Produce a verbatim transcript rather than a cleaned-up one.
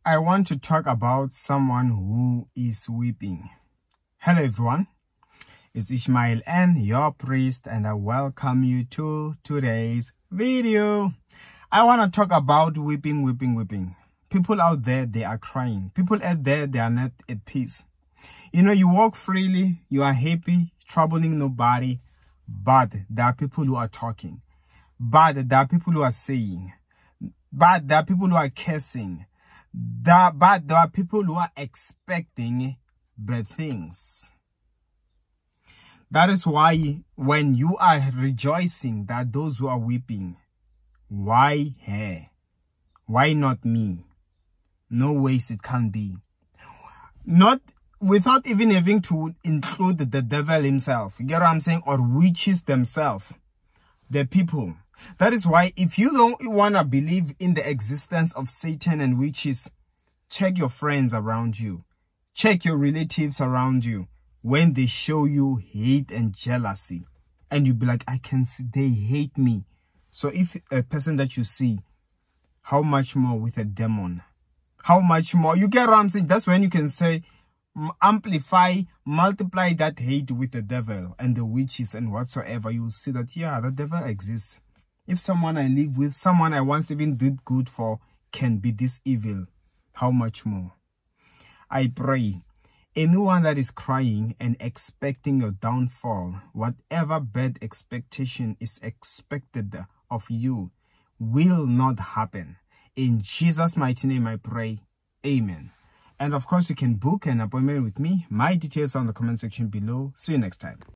I want to talk about someone who is weeping. Hello everyone, it's Ishmael and your priest, and I welcome you to today's video. I want to talk about weeping, weeping, weeping. People out there, they are crying. People out there, they are not at peace. You know, you walk freely, you are happy, troubling nobody, but there are people who are talking. But there are people who are saying. But there are people who are cursing. There, but there are people who are expecting bad things. That is why when you are rejoicing that those who are weeping, why her? Why not me? No ways it can be. Not without even having to include the devil himself. You get what I'm saying? Or witches themselves. The people. That is why if you don't want to believe in the existence of Satan and witches, check your friends around you. Check your relatives around you. When they show you hate and jealousy, and you be like, I can see they hate me. So if a person that you see, how much more with a demon? How much more? You get what I'm saying? That's when you can say, amplify, multiply that hate with the devil and the witches and whatsoever. You will see that, yeah, the devil exists. If someone I live with, someone I once even did good for, can be this evil, how much more? I pray, anyone that is crying and expecting your downfall, whatever bad expectation is expected of you, will not happen. In Jesus' mighty name I pray, amen. And of course, you can book an appointment with me. My details are in the comment section below. See you next time.